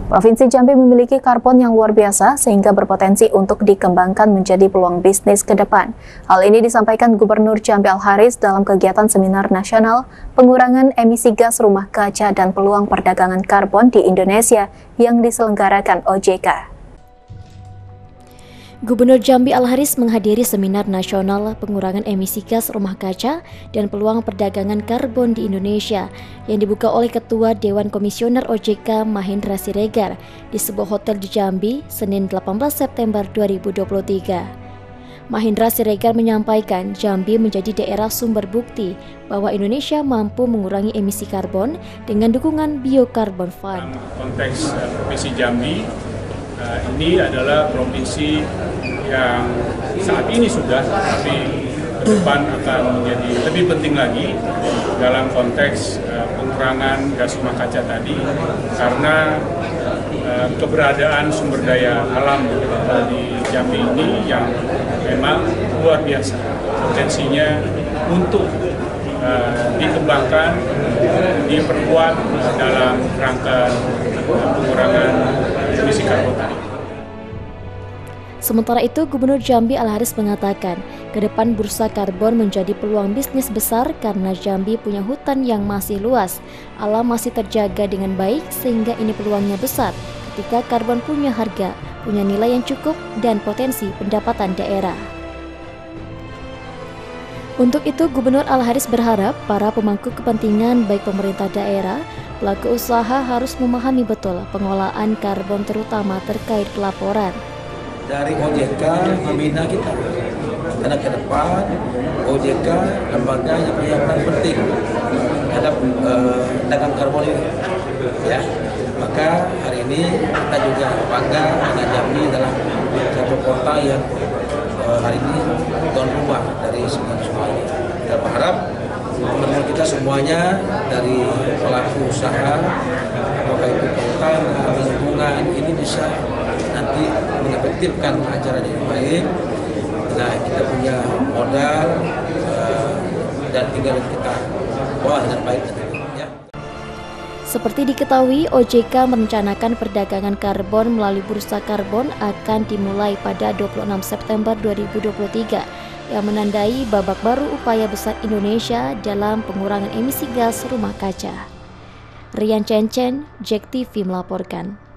Provinsi Jambi memiliki karbon yang luar biasa sehingga berpotensi untuk dikembangkan menjadi peluang bisnis ke depan. Hal ini disampaikan Gubernur Jambi Al-Haris dalam kegiatan Seminar Nasional Pengurangan Emisi Gas Rumah Kaca dan Peluang Perdagangan Karbon di Indonesia yang diselenggarakan OJK. Gubernur Jambi Al-Haris menghadiri Seminar Nasional Pengurangan Emisi Gas Rumah Kaca dan Peluang Perdagangan Karbon di Indonesia yang dibuka oleh Ketua Dewan Komisioner OJK Mahendra Siregar di sebuah hotel di Jambi, Senin 18 September 2023. Mahendra Siregar menyampaikan Jambi menjadi daerah sumber bukti bahwa Indonesia mampu mengurangi emisi karbon dengan dukungan Biocarbon Fund. Konteks Provinsi Jambi, ini adalah provinsi yang saat ini sudah, tapi ke depan akan menjadi lebih penting lagi dalam konteks pengurangan gas rumah kaca tadi, karena keberadaan sumber daya alam di Jambi ini yang memang luar biasa potensinya untuk dikembangkan, diperkuat dalam rangka pengurangan emisi karbon tadi. Sementara itu, Gubernur Jambi Al-Haris mengatakan, ke depan bursa karbon menjadi peluang bisnis besar karena Jambi punya hutan yang masih luas, alam masih terjaga dengan baik sehingga ini peluangnya besar ketika karbon punya harga, punya nilai yang cukup dan potensi pendapatan daerah. Untuk itu, Gubernur Al-Haris berharap para pemangku kepentingan baik pemerintah daerah, pelaku usaha harus memahami betul pengelolaan karbon terutama terkait pelaporan. Dari OJK membina kita, karena ke depan OJK lembaga yang punya peran penting terhadap dagang karbon ini. Ya, maka hari ini kita juga bangga karena Jambi adalah satu kota yang hari ini tuan rumah dari semua ini. Kita berharap teman-teman kita semuanya dari pelaku usaha, apakah itu perhutanan, lingkungan, ini bisa nanti mengefektifkan acara dengan baik. Nah, kita punya modal dan tinggal kita bawa dengan baik. Seperti diketahui, OJK merencanakan perdagangan karbon melalui bursa karbon akan dimulai pada 26 September 2023 yang menandai babak baru upaya besar Indonesia dalam pengurangan emisi gas rumah kaca. Rian Cencen, JEK TV melaporkan.